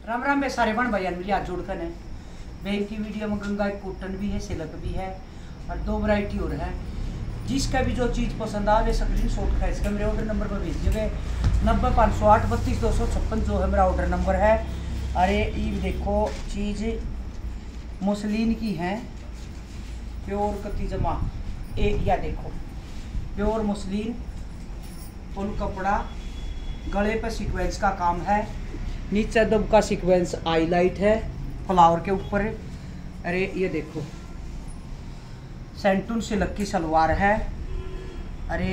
राम राम में सारे बन भाई मेरी हाथ जोड़कर है। बेन की वीडियो में गंगा कॉटन भी है, सिल्क भी है और दो वैरायटी और है। जिसका भी जो चीज़ पसंद आ वे स्क्रीन शॉट है इसका मेरे ऑर्डर नंबर पर भेज दीजिए 90-508-32-256 जो है मेरा ऑर्डर नंबर है। अरे ये देखो चीज़ मुसलिन की है, प्योर कती जमा एक या देखो प्योर मुसलिन फुल कपड़ा, गले पर सीक्वेंस का काम है, नीचे दब का सीक्वेंस हाईलाइट है फ्लावर के ऊपर। अरे ये देखो सेंटून सिल्क की सलवार है। अरे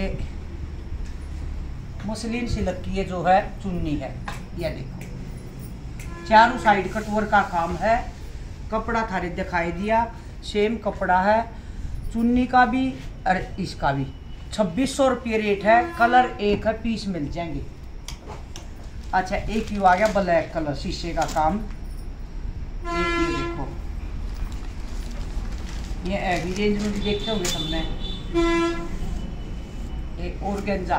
मुसलिन सिल्क की ये जो है चुन्नी है, ये देखो चारों साइड कटवर का काम है। कपड़ा थारे दिखाई दिया सेम कपड़ा है, चुन्नी का भी और इसका भी 2600 रुपये रेट है। कलर एक है, पीस मिल जाएंगे। अच्छा एक ही आ गया ब्लैक कलर शीशे का काम। ये देखो ये हैवी रेंज में भी देखते होंगे सबने। एक ऑर्गेन्जा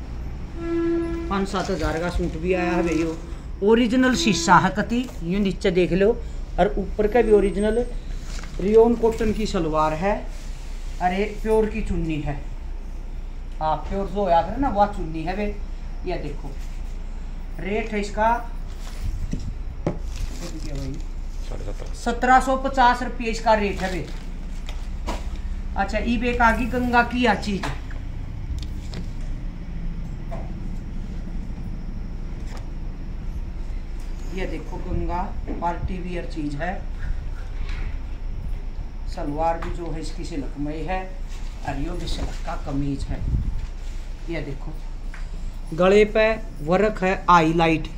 5-7 हज़ार का सूट भी आया है भैया। ओरिजिनल शीशा है कति, ये नीचे देख लो और ऊपर का भी ओरिजिनल रियोन कॉटन की सलवार है। अरे प्योर की चुन्नी है, हाँ प्योर जो याद है ना वह चुन्नी है वे। यह देखो रेट है इसका 1750 रुपये इसका रेट है वे। अच्छा ई एक आगी गंगा की आ चीज, ये देखो गंगा पार्टी वियर चीज है। सलवार भी जो है इसकी सिल्कमय है और यो भी सिल्क का कमीज है। ये देखो गले पे वर्क है हाईलाइट,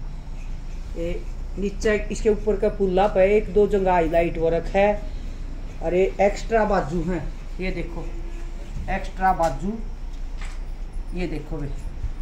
नीचे इसके ऊपर का पुल्ला पे 1-2 जगह हाईलाइट वर्क है। अरे एक्स्ट्रा बाजू है, ये देखो एक्स्ट्रा बाजू, ये देखो भाई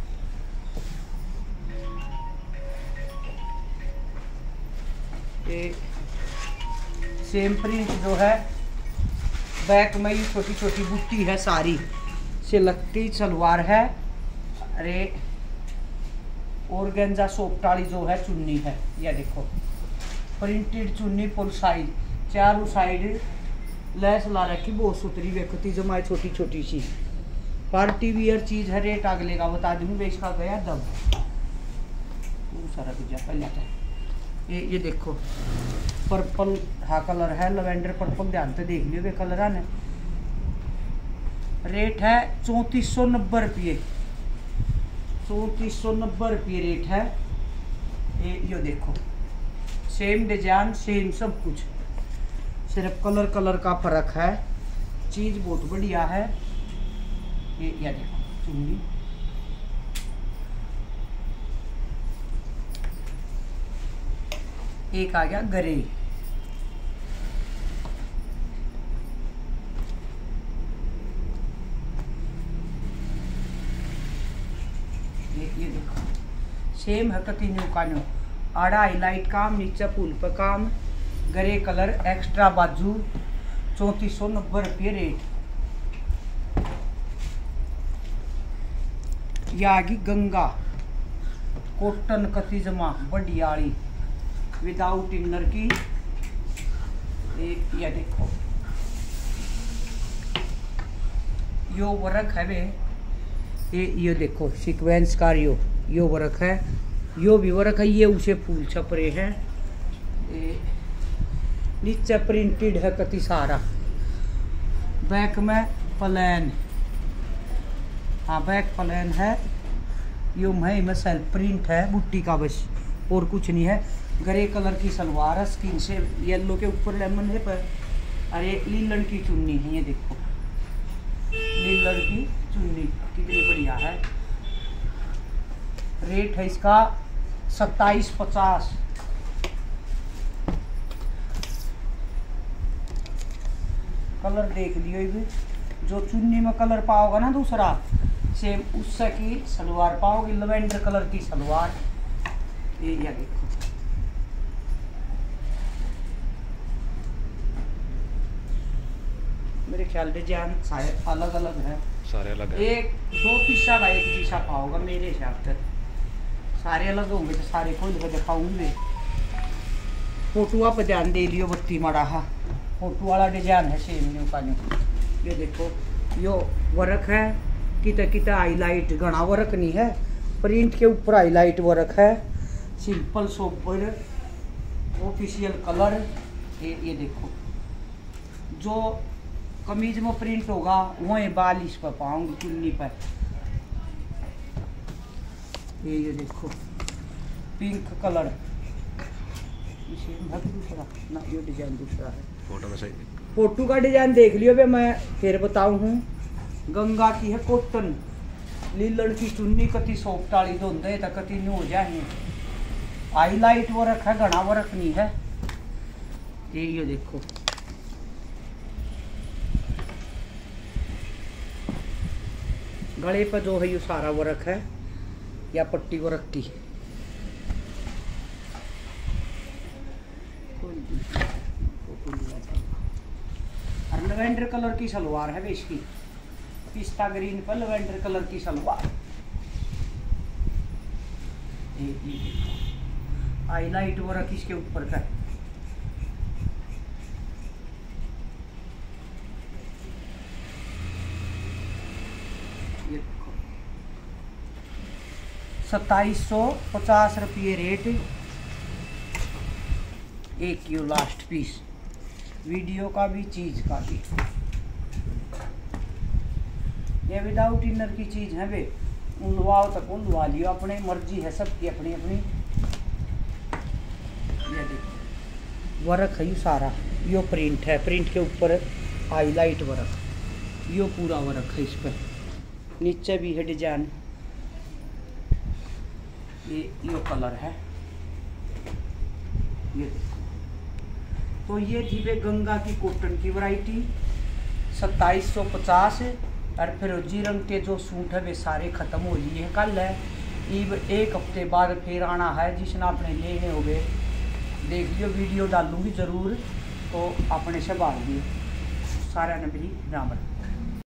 ये सेम प्रिंट जो है बैक में ये छोटी छोटी बुट्टी है, सारी सिल्क की सलवार है। अरे ऑर्गेन्जा सॉफ्ट वाली जो है चुन्नी है, यह देखो प्रिंटेड चुन्नी फुल साइज, चारों साइड लेस ला रखी, बहुत सुथरी व्यक्ति जमाए छोटी छोटी सी पार्टी वियर चीज है। रेट अगले का बता दूंगी वे इसका गया दब सारा कुछ पहले। ये देखो पर्पल हा कलर है, लवेंडर पर्पल ध्यान से देख लियो वे कलर है ना। रेट है 3490 रुपये, 3490 रुपये रेट है। ये देखो सेम डिजाइन सेम सब कुछ, सिर्फ कलर का फर्क है। चीज बहुत बढ़िया है। ये देखो चुन्नी, एक आ गया गरे, ये देखो सेम है कतीन्यू का न्यू, आड़ा हाईलाइट काम, नीचे फूल पर काम, गरे कलर, एक्स्ट्रा बाजू, 3490 रुपये रेट। यह आ गई गंगा कॉटन कती जमा बढ़िया वाली विदाउट इनर की। ये देखो यो वर्क है वे, ये देखो सीक्वेंस का यो वर्क है, यो भी वर्क है। ये उसे फूल छपरे हैं, नीचे प्रिंटेड है कति सारा, बैक में प्लेन, हाँ बैक प्लेन है। यो में सेल्फ प्रिंट है बुट्टी का बस और कुछ नहीं है। ग्रे कलर की सलवार है, स्किन से येलो के ऊपर लेमन है पर। अरे लीलन की चुन्नी है, ये देखो लीलन की चुन्नी कितनी बढ़िया है। रेट है इसका 2750। कलर देख लियो, ये जो चुन्नी में कलर पाओगे ना दूसरा सेम उससे की सलवार पाओगे, लवेंडर कलर की सलवार। ये देखो मेरे ख्याल डिजाइन सारे अलग अलग है, सारे अलग है। एक 2 पीसा का एक पीसा पाओगे मेरे हिसाब से, सारे अलग होंगे तो सारे खोल कर दिखाऊंगे। फोटुआ पर ध्यान दे लियो बत्ती मड़ा हा फोटो वाला डिजाइन है सेम न्यू का न्यू। ये देखो यो वर्क है किता किता हाईलाइट घना वर्क नहीं है, प्रिंट के ऊपर हाईलाइट वर्क है, सिंपल सोबर ऑफिशियल कलर। ये देखो जो कमीज में प्रिंट होगा वही बाल इस पर पाऊंगी चुन्नी पर। ये देखो पिंक कलर, दूसरा ना ये डिजाइन दूसरा है। फोटो में सही फोटो का डिजाइन देख लियो बे, मैं फिर बताऊं हूँ। गंगा की है कॉटन, लीलन की चुन्नी कति सॉफ्ट वाली धोंदे तो कति नहीं हो जाए। हाईलाइट वर्क है, घना वर्क नहीं है। ये देखो गले पर जो है ये सारा वर्क है या पट्टी वर्क की। और लेवेंडर कलर की सलवार है इसकी, पिस्ता ग्रीन पर लेवेंडर कलर की सलवार। हाईलाइट वर्क इसके ऊपर का है। ये देखो 2750 रुपये रेट, एक यो लास्ट पीस, वीडियो का भी चीज का भी। ये विदाउट इनर की चीज है वे, उलवाओ तक उलवा लियो, अपनी मर्जी है सबकी अपनी अपनी। ये देखो वर्क है ये सारा, यो प्रिंट है, प्रिंट के ऊपर हाईलाइट वर्क, यो पूरा वर्क है इस पर, नीचे भी है डिजाइन। ये यो कलर है। ये देखो तो ये थी वे गंगा की कॉटन की वैरायटी 2750। और फिरोजी रंग के जो सूट है वे सारे ख़त्म हो लिए हैं, कल है ईब, एक हफ्ते बाद फिर आना है। जिसने अपने लेने हो गए देख लियो, वीडियो डालूंगी ज़रूर, तो अपने से बाल लियो। सारा ने भी राम।